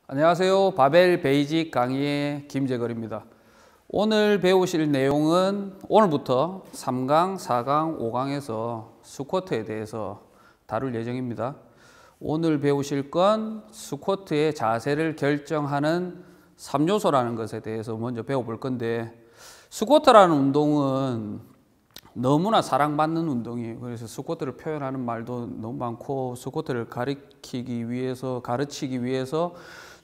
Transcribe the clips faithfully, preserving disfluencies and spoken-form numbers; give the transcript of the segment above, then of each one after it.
안녕하세요. 바벨 베이직 강의의 김재걸입니다. 오늘 배우실 내용은 오늘부터 삼 강, 사 강, 오 강에서 스쿼트에 대해서 다룰 예정입니다. 오늘 배우실 건 스쿼트의 자세를 결정하는 삼 요소라는 것에 대해서 먼저 배워볼 건데, 스쿼트라는 운동은 너무나 사랑받는 운동이에요. 그래서 스쿼트를 표현하는 말도 너무 많고, 스쿼트를 가르치기 위해서, 가르치기 위해서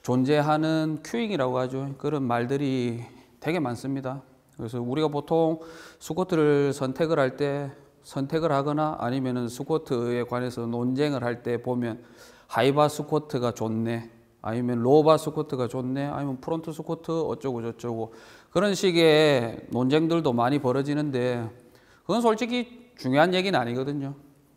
존재하는 큐잉이라고 하죠. 그런 말들이 되게 많습니다. 그래서 우리가 보통 스쿼트를 선택을 할 때, 선택을 하거나 아니면은 스쿼트에 관해서 논쟁을 할 때 보면 하이바 스쿼트가 좋네, 아니면 로바 스쿼트가 좋네, 아니면 프론트 스쿼트 어쩌고 저쩌고 그런 식의 논쟁들도 많이 벌어지는데, 그건 솔직히 중요한 얘기는 아니거든요.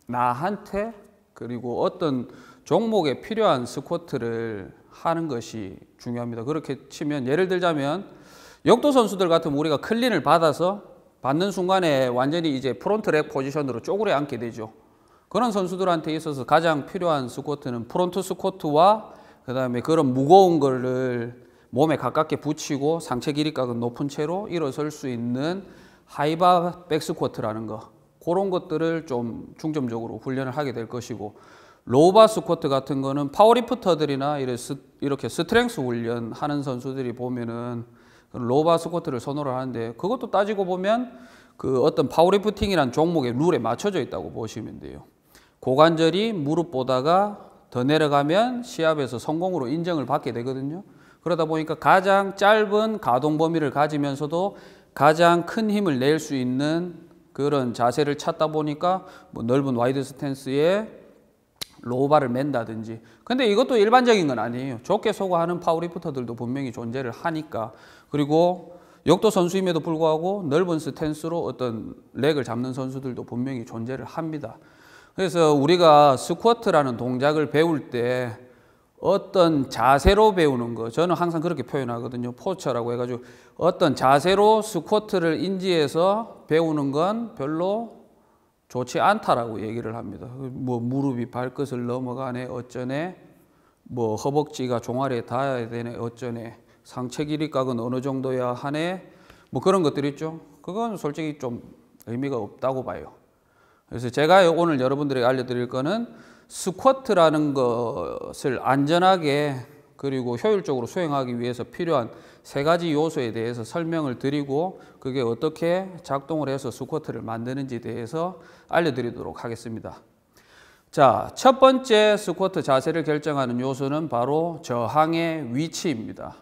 나한테, 그리고 어떤 종목에 필요한 스쿼트를 하는 것이 중요합니다. 그렇게 치면, 예를 들자면 역도 선수들 같으면 우리가 클린을 받아서 받는 순간에 완전히 이제 프론트 렉 포지션으로 쪼그려 앉게 되죠. 그런 선수들한테 있어서 가장 필요한 스쿼트는 프론트 스쿼트와 그 다음에 그런 무거운 거를 몸에 가깝게 붙이고 상체 길이각은 높은 채로 일어설 수 있는 하이바 백 스쿼트라는 거, 그런 것들을 좀 중점적으로 훈련을 하게 될 것이고, 로바 스쿼트 같은 거는 파워리프터들이나 이렇게 스트렝스 훈련하는 선수들이 보면은 로바 스쿼트를 선호를 하는데, 그것도 따지고 보면 그 어떤 파워리프팅이란 종목의 룰에 맞춰져 있다고 보시면 돼요. 고관절이 무릎보다가 더 내려가면 시합에서 성공으로 인정을 받게 되거든요. 그러다 보니까 가장 짧은 가동 범위를 가지면서도 가장 큰 힘을 낼 수 있는 그런 자세를 찾다 보니까 뭐 넓은 와이드 스탠스에 로바를 맨다든지. 근데 이것도 일반적인 건 아니에요. 좁게 소거하는 파워리프터들도 분명히 존재를 하니까. 그리고 역도 선수임에도 불구하고 넓은 스탠스로 어떤 렉을 잡는 선수들도 분명히 존재를 합니다. 그래서 우리가 스쿼트라는 동작을 배울 때 어떤 자세로 배우는 거, 저는 항상 그렇게 표현하거든요. 포처라고 해가지고 어떤 자세로 스쿼트를 인지해서 배우는 건 별로 좋지 않다라고 얘기를 합니다. 뭐 무릎이 발끝을 넘어가네 어쩌네, 뭐 허벅지가 종아리에 닿아야 되네 어쩌네, 상체 길이각은 어느 정도야 하네, 뭐 그런 것들 있죠. 그건 솔직히 좀 의미가 없다고 봐요. 그래서 제가 오늘 여러분들에게 알려드릴 거는 스쿼트라는 것을 안전하게 그리고 효율적으로 수행하기 위해서 필요한 세 가지 요소에 대해서 설명을 드리고, 그게 어떻게 작동을 해서 스쿼트를 만드는지에 대해서 알려드리도록 하겠습니다. 자, 첫 번째 스쿼트 자세를 결정하는 요소는 바로 저항의 위치입니다.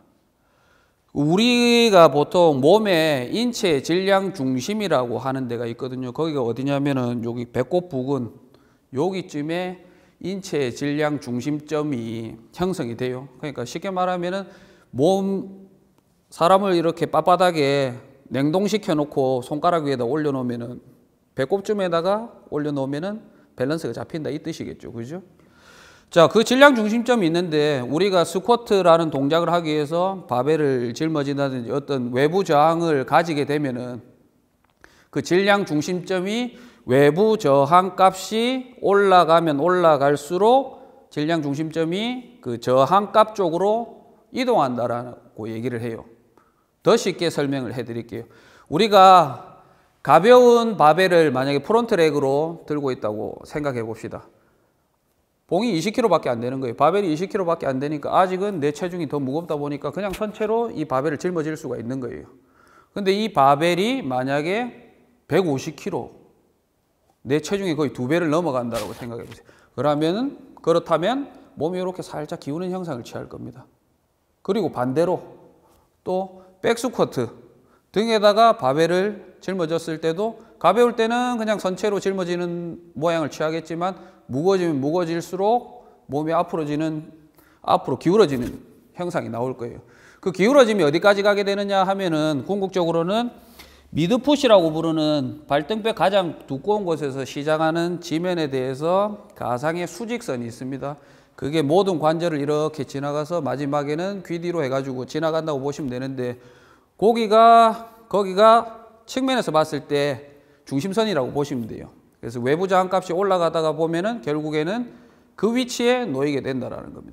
우리가 보통 몸의 인체의 질량 중심이라고 하는 데가 있거든요. 거기가 어디냐면은 여기 배꼽 부근, 여기쯤에 인체의 질량 중심점이 형성이 돼요. 그러니까 쉽게 말하면은 몸, 사람을 이렇게 빳빳하게 냉동시켜 놓고 손가락 위에다 올려놓으면은, 배꼽쯤에다가 올려놓으면은 밸런스가 잡힌다 이 뜻이겠죠. 그죠? 자, 그 질량 중심점이 있는데, 우리가 스쿼트라는 동작을 하기 위해서 바벨을 짊어진다든지 어떤 외부 저항을 가지게 되면은 그 질량 중심점이 외부 저항 값이 올라가면 올라갈수록 질량 중심점이 그 저항 값 쪽으로 이동한다라고 얘기를 해요. 더 쉽게 설명을 해 드릴게요. 우리가 가벼운 바벨을 만약에 프론트렉으로 들고 있다고 생각해 봅시다. 봉이 이십 킬로그램밖에 안 되는 거예요. 바벨이 이십 킬로그램밖에 안 되니까 아직은 내 체중이 더 무겁다 보니까 그냥 선체로 이 바벨을 짊어질 수가 있는 거예요. 근데 이 바벨이 만약에 백오십 킬로그램, 내 체중이 거의 두 배를 넘어간다고 생각해 보세요. 그러면은, 그렇다면 몸이 이렇게 살짝 기우는 형상을 취할 겁니다. 그리고 반대로 또 백스쿼트, 등에다가 바벨을 짊어졌을 때도 가벼울 때는 그냥 선체로 짊어지는 모양을 취하겠지만, 무거워지면 무거워질수록 몸이 앞으로지는, 앞으로 기울어지는 형상이 나올 거예요. 그 기울어짐이 어디까지 가게 되느냐 하면은, 궁극적으로는 미드풋이라고 부르는 발등뼈 가장 두꺼운 곳에서 시작하는 지면에 대해서 가상의 수직선이 있습니다. 그게 모든 관절을 이렇게 지나가서 마지막에는 귀 뒤로 해가지고 지나간다고 보시면 되는데, 거기가, 거기가 측면에서 봤을 때 중심선이라고 보시면 돼요. 그래서 외부 저항 값이 올라가다가 보면은 결국에는 그 위치에 놓이게 된다라는 겁니다.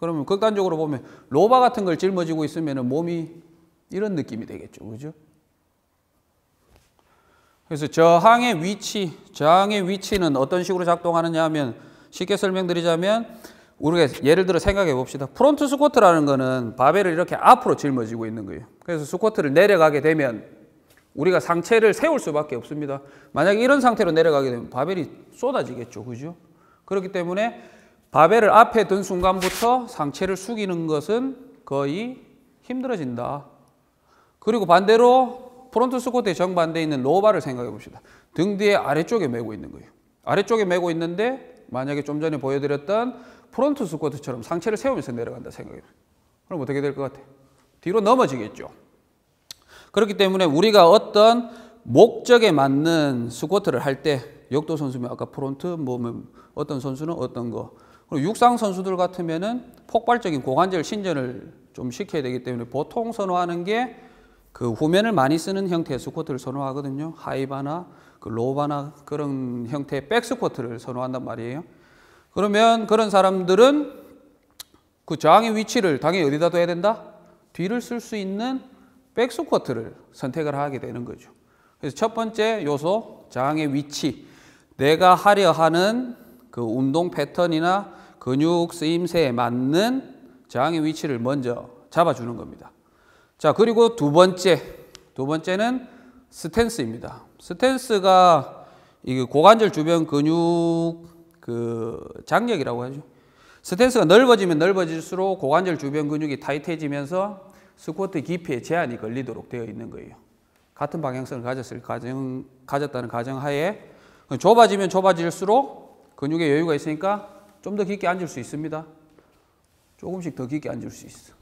그러면 극단적으로 보면 로바 같은 걸 짊어지고 있으면 몸이 이런 느낌이 되겠죠. 그죠? 그래서 저항의 위치, 저항의 위치는 어떤 식으로 작동하느냐 하면 쉽게 설명드리자면 우리가 예를 들어 생각해 봅시다. 프론트 스쿼트라는 거는 바벨을 이렇게 앞으로 짊어지고 있는 거예요. 그래서 스쿼트를 내려가게 되면 우리가 상체를 세울 수밖에 없습니다. 만약에 이런 상태로 내려가게 되면 바벨이 쏟아지겠죠. 그죠? 그렇기 때문에 바벨을 앞에 든 순간부터 상체를 숙이는 것은 거의 힘들어진다. 그리고 반대로 프론트 스쿼트의 정반대에 있는 로바를 생각해 봅시다. 등 뒤에 아래쪽에 메고 있는 거예요. 아래쪽에 메고 있는데 만약에 좀 전에 보여드렸던 프론트 스쿼트처럼 상체를 세우면서 내려간다 생각해요. 그럼 어떻게 될 것 같아요? 뒤로 넘어지겠죠. 그렇기 때문에 우리가 어떤 목적에 맞는 스쿼트를 할 때 역도 선수면 아까 프론트, 뭐 어떤 선수는 어떤 거. 그리고 육상 선수들 같으면은 폭발적인 고관절 신전을 좀 시켜야 되기 때문에 보통 선호하는 게 그 후면을 많이 쓰는 형태의 스쿼트를 선호하거든요. 하이바나 그 로바나 그런 형태의 백 스쿼트를 선호한단 말이에요. 그러면 그런 사람들은 그 저항의 위치를 당연히 어디다 둬야 된다? 뒤를 쓸 수 있는 백 스쿼트를 선택을 하게 되는 거죠. 그래서 첫 번째 요소, 저항의 위치. 내가 하려 하는 그 운동 패턴이나 근육 쓰임새에 맞는 저항의 위치를 먼저 잡아주는 겁니다. 자, 그리고 두 번째, 두 번째는 스탠스입니다. 스탠스가 이게 고관절 주변 근육 그 장력이라고 하죠. 스탠스가 넓어지면 넓어질수록 고관절 주변 근육이 타이트해지면서 스쿼트 깊이에 제한이 걸리도록 되어 있는 거예요. 같은 방향성을 가졌을 가정, 가졌다는 가정하에 좁아지면 좁아질수록 근육에 여유가 있으니까 좀 더 깊게 앉을 수 있습니다. 조금씩 더 깊게 앉을 수 있어.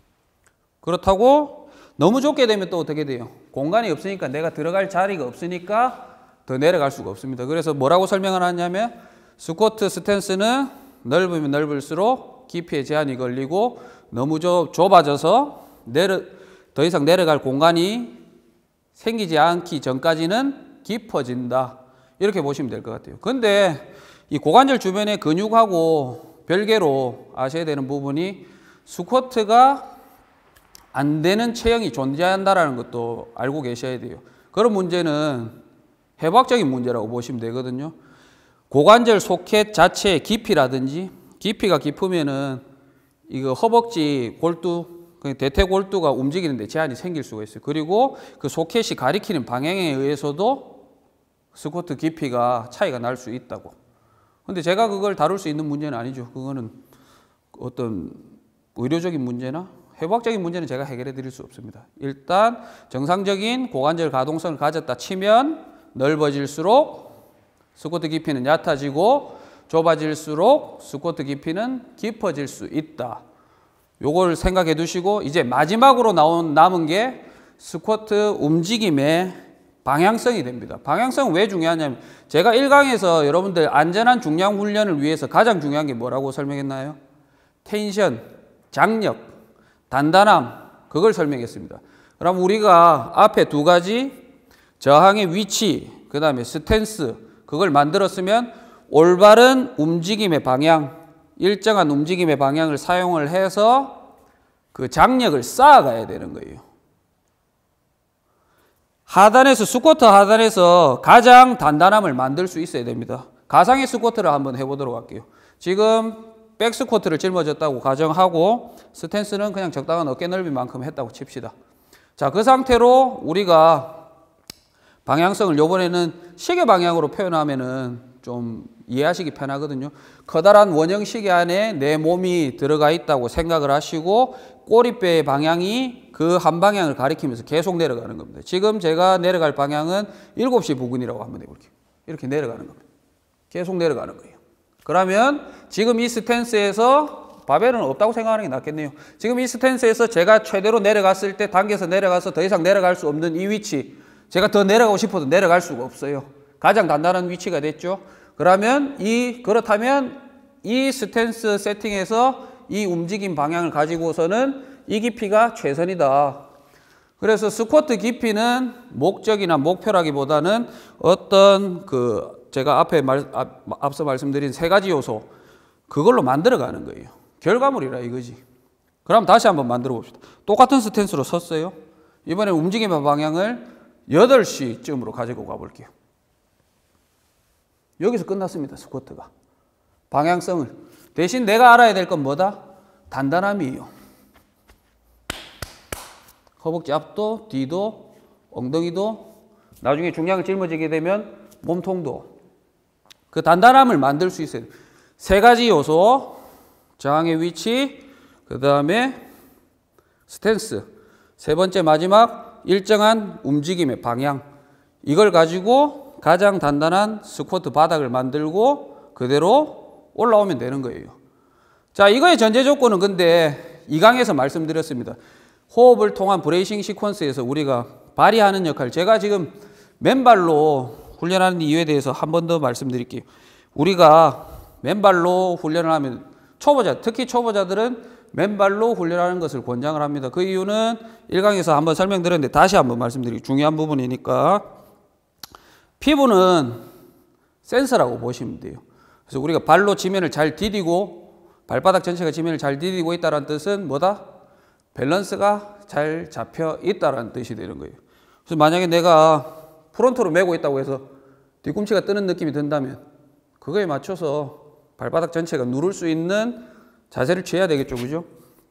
그렇다고 너무 좁게 되면 또 어떻게 돼요? 공간이 없으니까 내가 들어갈 자리가 없으니까 더 내려갈 수가 없습니다. 그래서 뭐라고 설명을 하냐면 스쿼트 스탠스는 넓으면 넓을수록 깊이에 제한이 걸리고 너무 좁, 좁아져서 내려, 더 이상 내려갈 공간이 생기지 않기 전까지는 깊어진다. 이렇게 보시면 될 것 같아요. 근데 이 고관절 주변의 근육하고 별개로 아셔야 되는 부분이 스쿼트가 안 되는 체형이 존재한다는 것도 알고 계셔야 돼요. 그런 문제는 해부학적인 문제라고 보시면 되거든요. 고관절 소켓 자체의 깊이라든지 깊이가 깊으면은 이거 허벅지 골두, 대퇴골두가 움직이는데 제한이 생길 수가 있어요. 그리고 그 소켓이 가리키는 방향에 의해서도 스쿼트 깊이가 차이가 날 수 있다고. 근데 제가 그걸 다룰 수 있는 문제는 아니죠. 그거는 어떤 의료적인 문제나 해부학적인 문제는 제가 해결해 드릴 수 없습니다. 일단 정상적인 고관절 가동성을 가졌다 치면 넓어질수록 스쿼트 깊이는 얕아지고 좁아질수록 스쿼트 깊이는 깊어질 수 있다. 요걸 생각해 두시고 이제 마지막으로 나온 남은 게 스쿼트 움직임의 방향성이 됩니다. 방향성은 왜 중요하냐면 제가 일 강에서 여러분들 안전한 중량 훈련을 위해서 가장 중요한 게 뭐라고 설명했나요? 텐션, 장력, 단단함, 그걸 설명했습니다. 그럼 우리가 앞에 두 가지 저항의 위치, 그 다음에 스탠스, 그걸 만들었으면 올바른 움직임의 방향, 일정한 움직임의 방향을 사용을 해서 그 장력을 쌓아가야 되는 거예요. 하단에서, 스쿼트 하단에서 가장 단단함을 만들 수 있어야 됩니다. 가상의 스쿼트를 한번 해보도록 할게요. 지금 백 스쿼트를 짊어졌다고 가정하고 스탠스는 그냥 적당한 어깨 넓이만큼 했다고 칩시다. 자, 그 상태로 우리가 방향성을 요번에는 시계 방향으로 표현하면은 좀 이해하시기 편하거든요. 커다란 원형 시계 안에 내 몸이 들어가 있다고 생각을 하시고 꼬리뼈의 방향이 그 한 방향을 가리키면서 계속 내려가는 겁니다. 지금 제가 내려갈 방향은 일곱 시 부근이라고 한번 해볼게요. 이렇게 내려가는 겁니다. 계속 내려가는 거예요. 그러면 지금 이 스탠스에서 바벨은 없다고 생각하는 게 낫겠네요. 지금 이 스탠스에서 제가 최대로 내려갔을 때 당겨서 내려가서 더 이상 내려갈 수 없는 이 위치, 제가 더 내려가고 싶어도 내려갈 수가 없어요. 가장 단단한 위치가 됐죠. 그러면 이 그렇다면 이 스탠스 세팅에서 이 움직임 방향을 가지고서는 이 깊이가 최선이다. 그래서 스쿼트 깊이는 목적이나 목표라기보다는 어떤 그 제가 앞에 말, 앞, 앞서 말씀드린 세 가지 요소, 그걸로 만들어가는 거예요. 결과물이라 이거지. 그럼 다시 한번 만들어 봅시다. 똑같은 스탠스로 섰어요. 이번에 움직임의 방향을 여덟 시쯤으로 가지고 가볼게요. 여기서 끝났습니다. 스쿼트가. 방향성을. 대신 내가 알아야 될 건 뭐다? 단단함이에요. 허벅지 앞도, 뒤도, 엉덩이도, 나중에 중량을 짊어지게 되면 몸통도. 그 단단함을 만들 수 있어요. 세 가지 요소. 저항의 위치, 그 다음에 스탠스. 세 번째 마지막 일정한 움직임의 방향. 이걸 가지고 가장 단단한 스쿼트 바닥을 만들고 그대로 올라오면 되는 거예요. 자, 이거의 전제 조건은 근데 이 강에서 말씀드렸습니다. 호흡을 통한 브레이싱 시퀀스에서 우리가 발휘하는 역할. 제가 지금 맨발로 훈련하는 이유에 대해서 한 번 더 말씀드릴게요. 우리가 맨발로 훈련을 하면 초보자, 특히 초보자들은 맨발로 훈련하는 것을 권장을 합니다. 그 이유는 일 강에서 한번 설명드렸는데 다시 한번 말씀드리기 중요한 부분이니까 피부는 센서라고 보시면 돼요. 그래서 우리가 발로 지면을 잘 디디고 발바닥 전체가 지면을 잘 디디고 있다는 뜻은 뭐다? 밸런스가 잘 잡혀 있다는 뜻이 되는 거예요. 그래서 만약에 내가 프론트로 메고 있다고 해서 뒤꿈치가 뜨는 느낌이 든다면 그거에 맞춰서 발바닥 전체가 누를 수 있는 자세를 취해야 되겠죠. 그죠?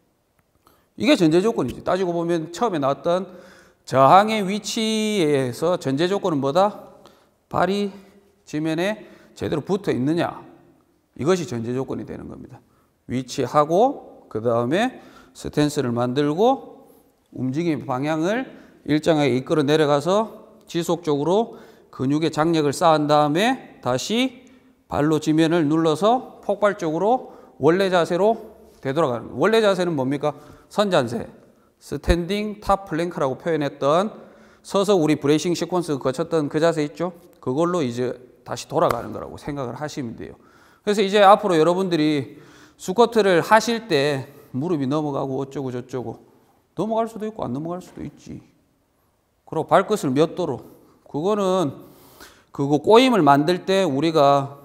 이게 전제 조건이지. 따지고 보면 처음에 나왔던 저항의 위치에서 전제 조건은 뭐다? 발이 지면에 제대로 붙어 있느냐. 이것이 전제 조건이 되는 겁니다. 위치하고 그 다음에 스탠스를 만들고 움직임 방향을 일정하게 이끌어 내려가서 지속적으로 근육의 장력을 쌓은 다음에 다시 발로 지면을 눌러서 폭발적으로 원래 자세로 되돌아가는 거예요. 원래 자세는 뭡니까? 선자세, 스탠딩 탑 플랭크라고 표현했던 서서 우리 브레이싱 시퀀스 거쳤던 그 자세 있죠? 그걸로 이제 다시 돌아가는 거라고 생각을 하시면 돼요. 그래서 이제 앞으로 여러분들이 스쿼트를 하실 때 무릎이 넘어가고 어쩌고 저쩌고 넘어갈 수도 있고 안 넘어갈 수도 있지. 그리고 발끝을 몇 도로. 그거는 그거 꼬임을 만들 때 우리가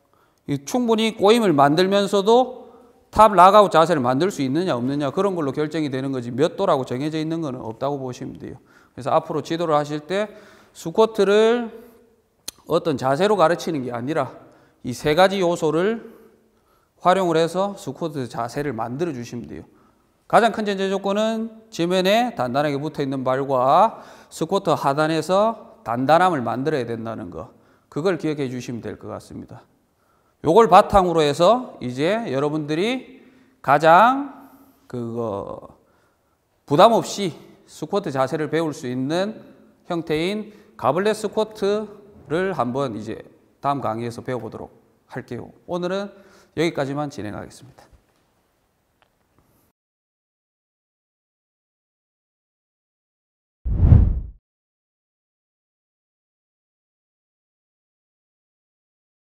충분히 꼬임을 만들면서도 탑 락아웃 자세를 만들 수 있느냐 없느냐 그런 걸로 결정이 되는 거지 몇 도라고 정해져 있는 거는 없다고 보시면 돼요. 그래서 앞으로 지도를 하실 때 스쿼트를 어떤 자세로 가르치는 게 아니라 이 세 가지 요소를 활용을 해서 스쿼트 자세를 만들어 주시면 돼요. 가장 큰 전제 조건은 지면에 단단하게 붙어 있는 발과 스쿼트 하단에서 단단함을 만들어야 된다는 거. 그걸 기억해 주시면 될 것 같습니다. 요걸 바탕으로 해서 이제 여러분들이 가장 그거 부담 없이 스쿼트 자세를 배울 수 있는 형태인 가블렛 스쿼트를 한번 이제 다음 강의에서 배워보도록 할게요. 오늘은 여기까지만 진행하겠습니다.